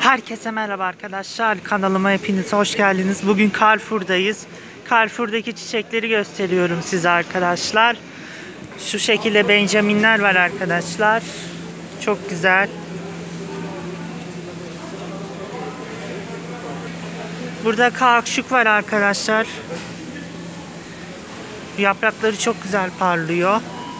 Herkese merhaba arkadaşlar. Kanalıma hepiniz hoş geldiniz. Bugün Carrefour'dayız. Carrefour'daki çiçekleri gösteriyorum size arkadaşlar. Şu şekilde Benjaminler var arkadaşlar. Çok güzel. Burada kauçuk var arkadaşlar. Yaprakları çok güzel parlıyor.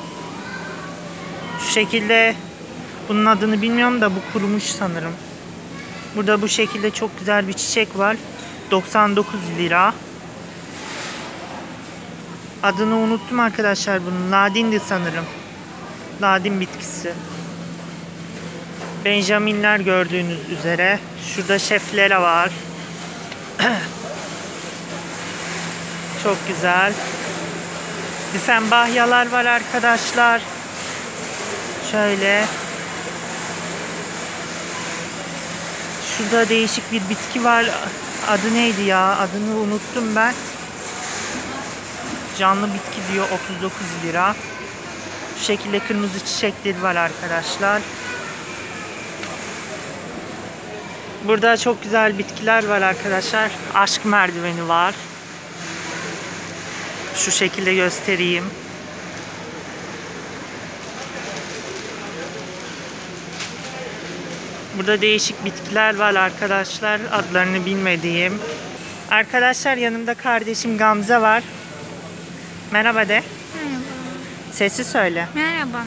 Şu şekilde, bunun adını bilmiyorum da bu kurumuş sanırım. Burada bu şekilde çok güzel bir çiçek var. 99 lira. Adını unuttum arkadaşlar bunun. Ladindi sanırım. Ladin bitkisi. Benjaminler gördüğünüz üzere. Şurada şeflere var. Çok güzel. Düfenbahyalar var arkadaşlar. Şöyle. Şurada değişik bir bitki var. Adı neydi ya? Adını unuttum ben. Canlı bitki diyor, 39 lira. Şu şekilde kırmızı çiçekleri var arkadaşlar. Burada çok güzel bitkiler var arkadaşlar. Aşk merdiveni var. Şu şekilde göstereyim. Burada değişik bitkiler var arkadaşlar. Adlarını bilmediğim. Arkadaşlar yanımda kardeşim Gamze var. Merhaba de. Merhaba. Sesi söyle. Merhaba.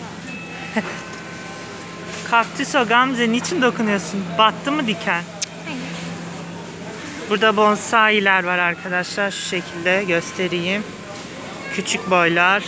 Kaktüs o Gamze. Niçin dokunuyorsun? Battı mı diken? Hayır. Burada bonsailer var arkadaşlar. Şu şekilde göstereyim. Küçük boylar.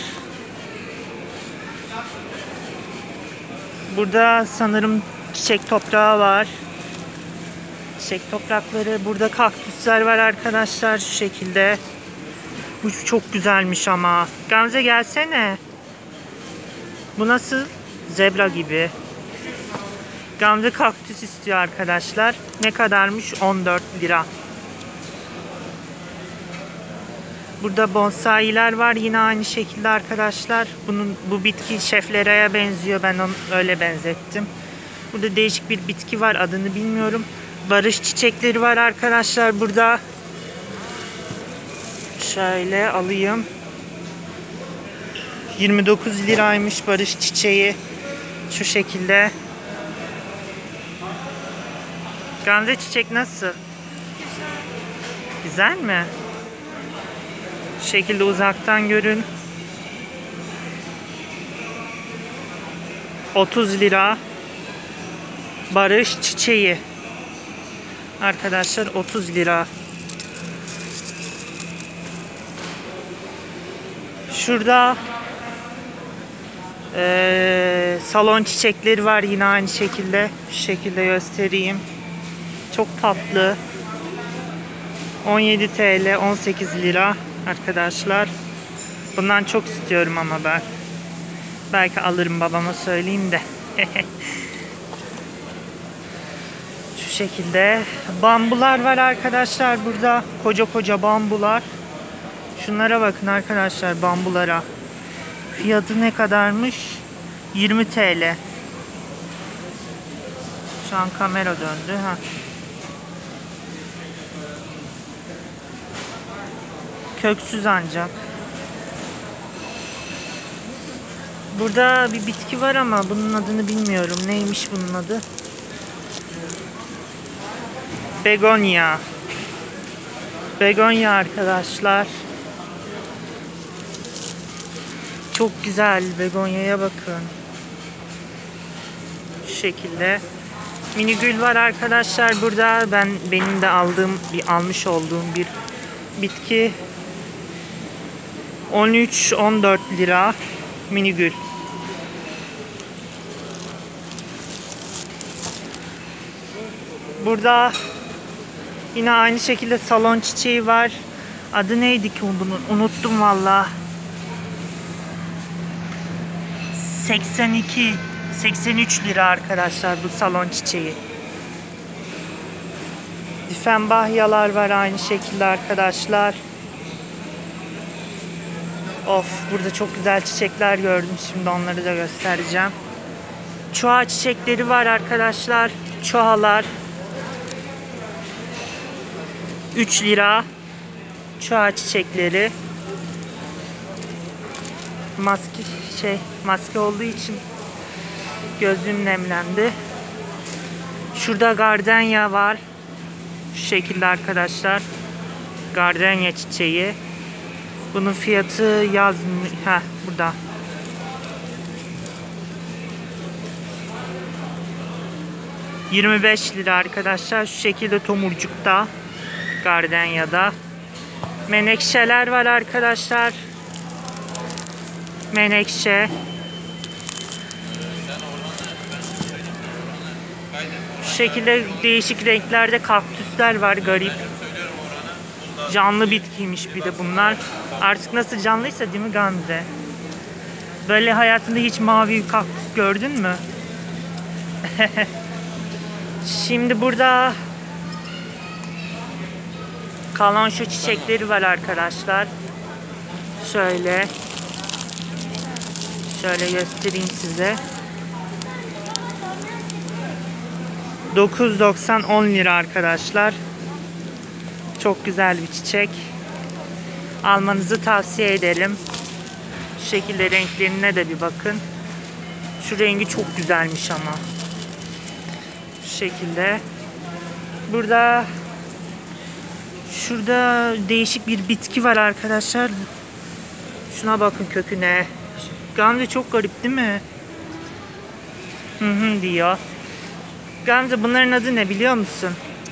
Burada sanırım çiçek toprağı var. Çiçek toprakları. Burada kaktüsler var arkadaşlar. Şu şekilde. Bu çok güzelmiş ama. Gamze gelsene. Bu nasıl? Zebra gibi. Gamze kaktüs istiyor arkadaşlar. Ne kadarmış? 14 lira. Burada bonsailer var. Yine aynı şekilde arkadaşlar. Bu bitki şeflereye benziyor. Ben onu öyle benzettim. Burada değişik bir bitki var. Adını bilmiyorum. Barış çiçekleri var arkadaşlar burada. Şöyle alayım. 29 liraymış barış çiçeği. Şu şekilde. Gamze çiçek nasıl? Güzel mi? Şu şekilde uzaktan görün. 30 lira. Barış çiçeği. Arkadaşlar 30 lira. Şurada salon çiçekleri var yine aynı şekilde. Şu şekilde göstereyim. Çok tatlı. 17 TL, 18 lira arkadaşlar. Bundan çok istiyorum ama ben. Belki alırım, babama söyleyeyim de. Şu şekilde. Bambular var arkadaşlar burada. Koca koca bambular. Şunlara bakın arkadaşlar, bambulara. Fiyatı ne kadarmış? 20 TL. Şu an kamera döndü. Köksüz ancak. Burada bir bitki var ama bunun adını bilmiyorum. Neymiş bunun adı? Begonya. Begonya arkadaşlar. Çok güzel. Begonya'ya bakın. Şu şekilde. Mini gül var arkadaşlar burada. Benim de almış olduğum bir bitki. 13-14 lira mini gül. Burada yine aynı şekilde salon çiçeği var. Adı neydi ki bunun? Unuttum valla. 83 lira arkadaşlar bu salon çiçeği. Düfenbahyalar var aynı şekilde arkadaşlar. Of, burada çok güzel çiçekler gördüm. Şimdi onları da göstereceğim. Çuha çiçekleri var arkadaşlar. Çuhalar. 3 lira. Çuha çiçekleri. Maske olduğu için gözüm nemlendi. Şurada gardenya var. Şu şekilde arkadaşlar. Gardenya çiçeği. Bunun fiyatı yazmıyor. Burada. $25 arkadaşlar. Şu şekilde tomurcukta. Gardenya'da. Menekşeler var arkadaşlar. Menekşe. Şu şekilde değişik renklerde kaktüsler var, garip. Canlı bitkiymiş bir de bunlar. Artık nasıl canlıysa değil mi Gamze? Böyle hayatında hiç mavi bir kaktüs gördün mü? Şimdi burada kalanço çiçekleri var arkadaşlar. Şöyle göstereyim size. 9.90 10 lira arkadaşlar. Çok güzel bir çiçek. Almanızı tavsiye ederim. Şu şekilde renklerine de bir bakın. Şu rengi çok güzelmiş ama. Şu şekilde. Şurada değişik bir bitki var arkadaşlar. Şuna bakın köküne. Gamze çok garip değil mi? Hı diyor. Gamze bunların adı ne biliyor musun?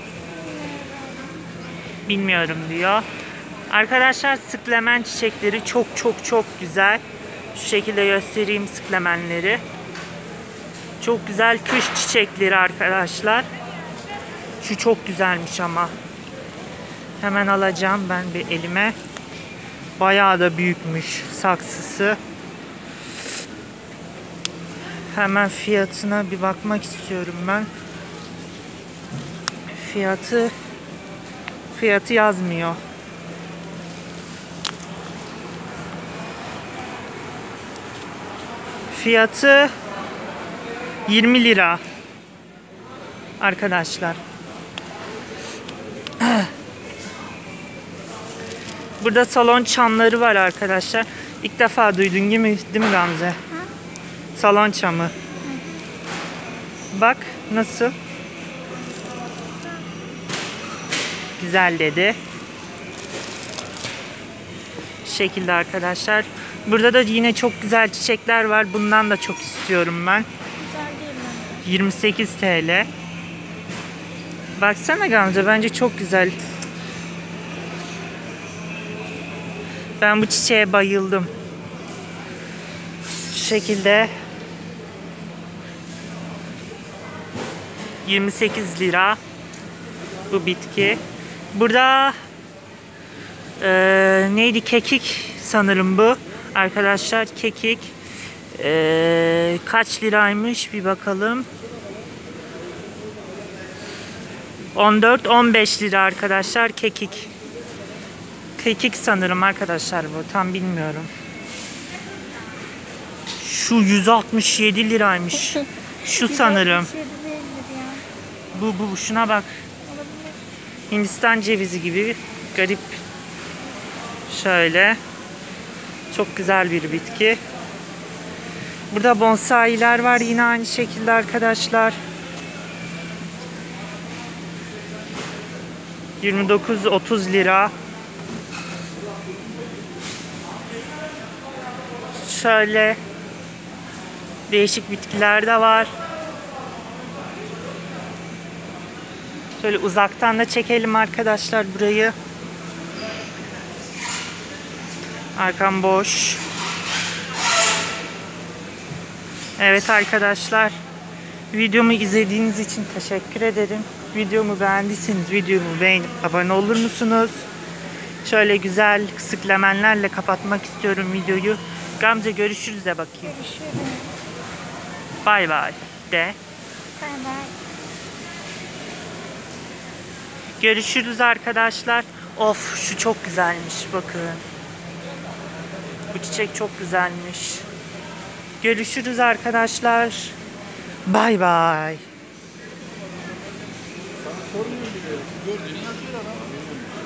Bilmiyorum diyor. Arkadaşlar sıklemen çiçekleri çok güzel. Şu şekilde göstereyim sıklemenleri. Çok güzel kış çiçekleri arkadaşlar. Şu çok güzelmiş ama. Hemen alacağım ben bir elime. Bayağı da büyükmüş saksısı. Hemen fiyatına bir bakmak istiyorum ben. Fiyatı yazmıyor. Fiyatı 20 lira. Arkadaşlar. Burada salon çamları var arkadaşlar. İlk defa duydun değil mi Gamze? Salon çamı. Bak nasıl? Güzel dedi. Şu şekilde arkadaşlar. Burada da yine çok güzel çiçekler var. Bundan da çok istiyorum ben. 28 TL. Baksana Gamze, bence çok güzel. Ben bu çiçeğe bayıldım. Şu şekilde 28 lira bu bitki. Burada neydi? Kekik sanırım bu. Arkadaşlar kekik kaç liraymış bir bakalım. 14-15 lira arkadaşlar kekik. Kekik sanırım arkadaşlar bu. Tam bilmiyorum. Şu 167 liraymış. Şu sanırım. Bu şuna bak. Hindistan cevizi gibi garip. Şöyle. Çok güzel bir bitki. Burada bonsailer var yine aynı şekilde arkadaşlar. 29-30 lira. Şöyle değişik bitkiler de var. Şöyle uzaktan da çekelim arkadaşlar burayı. Arkam boş. Evet arkadaşlar. Videomu izlediğiniz için teşekkür ederim. Videomu beğendiyseniz videomu beğenip abone olur musunuz? Şöyle güzel sıklemenlerle kapatmak istiyorum videoyu. Gamze görüşürüz de bakayım. Görüşürüz. Bay bay de. Bay bay. Görüşürüz arkadaşlar. Of şu çok güzelmiş bakın. Bu çiçek çok güzelmiş. Görüşürüz arkadaşlar. Bay bay. sormuyor bile. Gördüğünü yazıyor adam.